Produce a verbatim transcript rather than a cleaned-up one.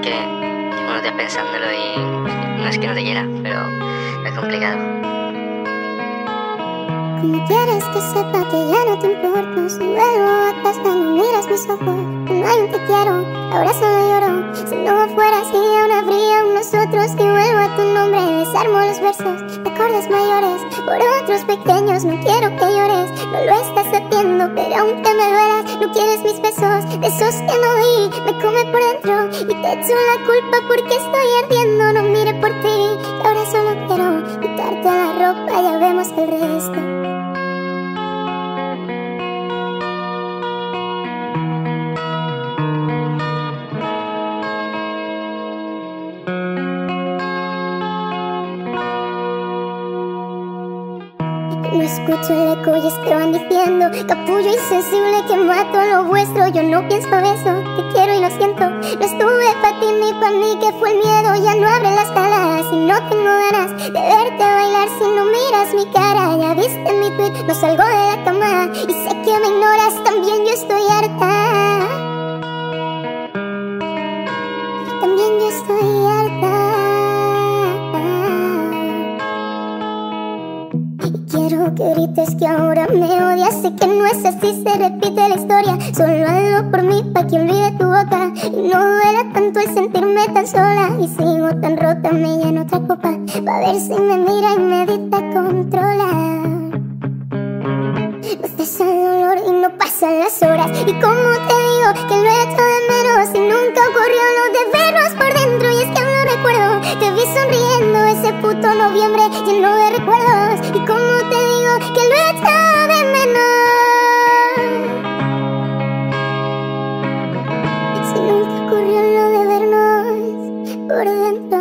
que llevo unos días pensándolo y no es que no te quiera, pero es complicado. ¿Cómo quieres que sepa que ya no te importo? Si vuelvo a casa no miras mis ojos. No hay un te quiero, ahora solo lloro. Si no fuera así aún habría un nosotros. Y vuelvo a tu nombre, desarmo los versos de acordes mayores. Por otros pequeños no quiero que llores. No lo estás haciendo, pero aunque me duelas, no quieres mis besos. De esos que no di, me come por dentro. Y te echo la culpa porque estoy ardiendo. No mire por ti, y ahora solo quiero quitarte la ropa, ya vemos el resto. No escucho el eco y es que van diciendo capullo insensible que mato lo vuestro. Yo no pienso eso, te quiero y lo siento. No estuve pa' ti ni pa' mí, que fue el miedo. Ya no abren las alas y no tengo ganas de verte bailar si no miras mi cara. Ya viste mi tweet, no salgo de la cama y sé que me ignoras, también yo estoy harta. También yo estoy harta. Quiero que grites que ahora me odias. Sé que no es así, se repite la historia. Solo hazlo por mí, pa' que olvide tu boca y no duela tanto el sentirme tan sola. Y sigo tan rota, me lleno otra copa pa' ver si me mira y medita, controla. No cesa el dolor y no pasan las horas. Y como te digo que lo he hecho de menos y nunca ocurrió lo de vernos por dentro. Y es que aún no recuerdo, te vi sonriendo ese puto noviembre lleno de recuerdos. Y como te digo que lo he hecho de menos, si nunca ocurrió lo de vernos por dentro.